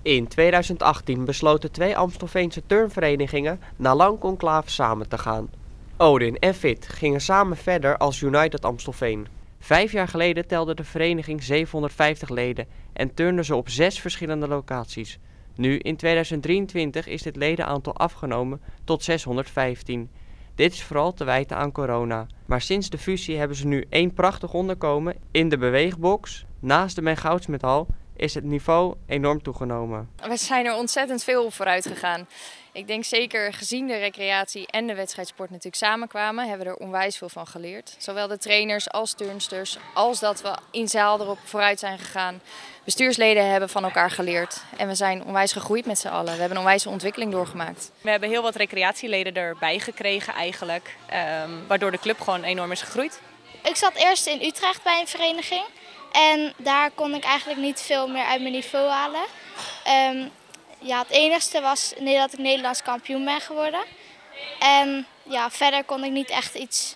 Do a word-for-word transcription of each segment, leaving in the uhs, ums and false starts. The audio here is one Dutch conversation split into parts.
In tweeduizend achttien besloten twee Amstelveense turnverenigingen na lang conclave samen te gaan. Odin en Fit gingen samen verder als United Amstelveen. Vijf jaar geleden telde de vereniging zevenhonderdvijftig leden en turnde ze op zes verschillende locaties. Nu, in tweeduizend drieëntwintig, is dit ledenaantal afgenomen tot zeshonderdvijftien. Dit is vooral te wijten aan corona. Maar sinds de fusie hebben ze nu één prachtig onderkomen in de beweegbox. Naast de Men Goudsmethal is het niveau enorm toegenomen. We zijn er ontzettend veel op vooruit gegaan. Ik denk zeker gezien de recreatie en de wedstrijdsport natuurlijk samenkwamen, hebben we er onwijs veel van geleerd. Zowel de trainers als turnsters, als dat we in zaal erop vooruit zijn gegaan. Bestuursleden hebben van elkaar geleerd en we zijn onwijs gegroeid met z'n allen. We hebben een onwijze ontwikkeling doorgemaakt. We hebben heel wat recreatieleden erbij gekregen eigenlijk, um, waardoor de club gewoon enorm is gegroeid. Ik zat eerst in Utrecht bij een vereniging en daar kon ik eigenlijk niet veel meer uit mijn niveau halen. Um, Ja, het enigste was dat ik Nederlands kampioen ben geworden. En ja, verder kon ik niet echt iets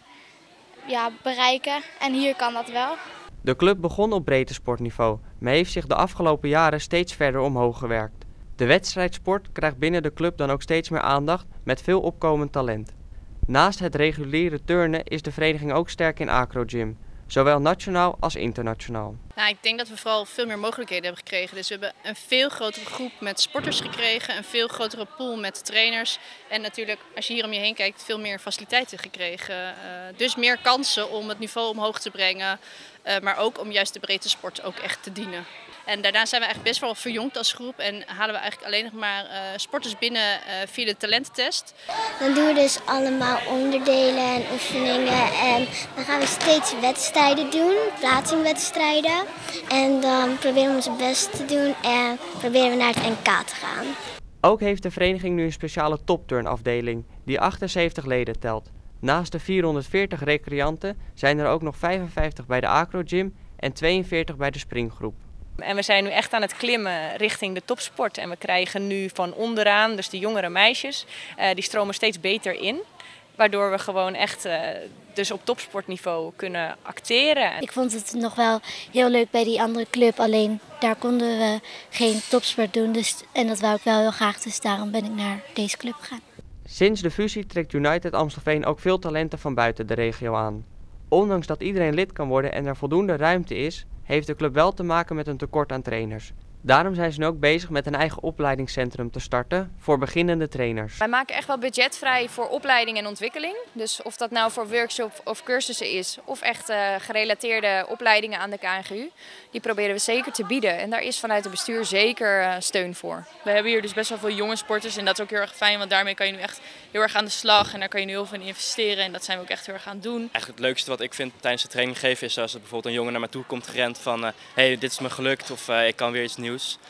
ja, bereiken en hier kan dat wel. De club begon op breedte sportniveau, maar heeft zich de afgelopen jaren steeds verder omhoog gewerkt. De wedstrijdsport krijgt binnen de club dan ook steeds meer aandacht met veel opkomend talent. Naast het reguliere turnen is de vereniging ook sterk in acrogym, zowel nationaal als internationaal. Nou, ik denk dat we vooral veel meer mogelijkheden hebben gekregen. Dus we hebben een veel grotere groep met sporters gekregen, een veel grotere pool met trainers. En natuurlijk, als je hier om je heen kijkt, veel meer faciliteiten gekregen. Uh, dus meer kansen om het niveau omhoog te brengen, uh, maar ook om juist de breedte sport ook echt te dienen. En daarna zijn we eigenlijk best wel verjongd als groep en halen we eigenlijk alleen nog maar uh, sporters binnen uh, via de talententest. Dan doen we dus allemaal onderdelen en oefeningen en dan gaan we steeds wedstrijden doen, plaatsingwedstrijden. En dan proberen we ons best te doen en proberen we naar het N K te gaan. Ook heeft de vereniging nu een speciale topturnafdeling die achtenzeventig leden telt. Naast de vierhonderdveertig recreanten zijn er ook nog vijfenvijftig bij de acrogym en tweeënveertig bij de springgroep. En we zijn nu echt aan het klimmen richting de topsport. En we krijgen nu van onderaan, dus de jongere meisjes, uh, die stromen steeds beter in. Waardoor we gewoon echt uh, dus op topsportniveau kunnen acteren. Ik vond het nog wel heel leuk bij die andere club, alleen daar konden we geen topsport doen. Dus, en dat wou ik wel heel graag, dus daarom ben ik naar deze club gegaan. Sinds de fusie trekt United Amstelveen ook veel talenten van buiten de regio aan. Ondanks dat iedereen lid kan worden en er voldoende ruimte is, heeft de club wel te maken met een tekort aan trainers. Daarom zijn ze nu ook bezig met een eigen opleidingscentrum te starten voor beginnende trainers. Wij maken echt wel budget vrij voor opleiding en ontwikkeling. Dus of dat nou voor workshops of cursussen is of echt uh, gerelateerde opleidingen aan de K N G U. Die proberen we zeker te bieden en daar is vanuit het bestuur zeker uh, steun voor. We hebben hier dus best wel veel jonge sporters en dat is ook heel erg fijn, want daarmee kan je nu echt heel erg aan de slag en daar kan je nu heel veel in investeren en dat zijn we ook echt heel erg aan het doen. Eigenlijk het leukste wat ik vind tijdens de training geven is als er bijvoorbeeld een jongen naar me toe komt gerend van uh, hey, dit is me gelukt of uh, ik kan weer iets nieuws.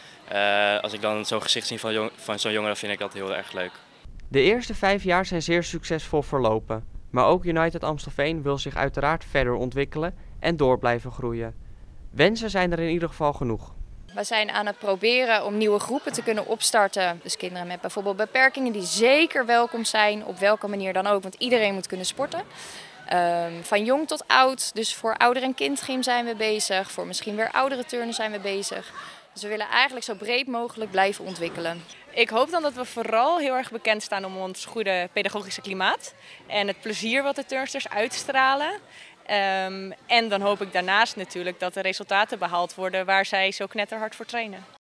Uh, als ik dan zo'n gezicht zie van, jong, van zo'n jongen, dan vind ik dat heel erg leuk. De eerste vijf jaar zijn zeer succesvol verlopen. Maar ook United Amstelveen wil zich uiteraard verder ontwikkelen en door blijven groeien. Wensen zijn er in ieder geval genoeg. We zijn aan het proberen om nieuwe groepen te kunnen opstarten. Dus kinderen met bijvoorbeeld beperkingen die zeker welkom zijn, op welke manier dan ook. Want iedereen moet kunnen sporten. Um, van jong tot oud, dus voor ouder- en kindgym zijn we bezig. Voor misschien weer oudere turnen zijn we bezig. Dus we willen eigenlijk zo breed mogelijk blijven ontwikkelen. Ik hoop dan dat we vooral heel erg bekend staan om ons goede pedagogische klimaat. En het plezier wat de turnsters uitstralen. Um, en dan hoop ik daarnaast natuurlijk dat de resultaten behaald worden waar zij zo knetterhard voor trainen.